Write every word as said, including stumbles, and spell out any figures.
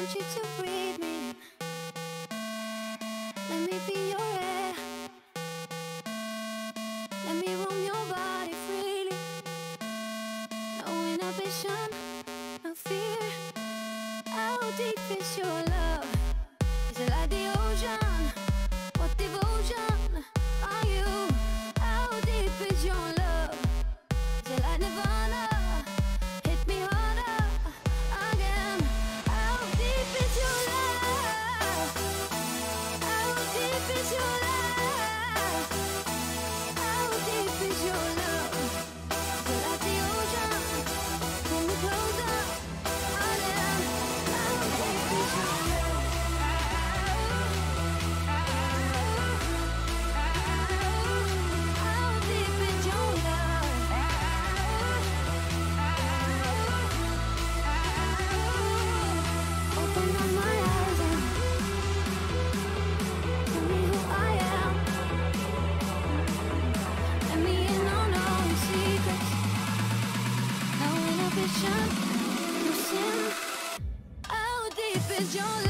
want you to breathe me in. Let me be your air. Let me roam your body freely. No inhibition, no fear. How deep is your love? Is it like the ocean? What devotion are you? How deep is your love? Is it like Nirvana? Hit me harder again. How deep is your love? How deep is your love? How deep is your love? Is it like the ocean? Pull me closer again. How deep is your love? How deep is your love? Open up my eyes and tell me who I am. Let me in on all your secrets. No inhibition, no sin. How deep is your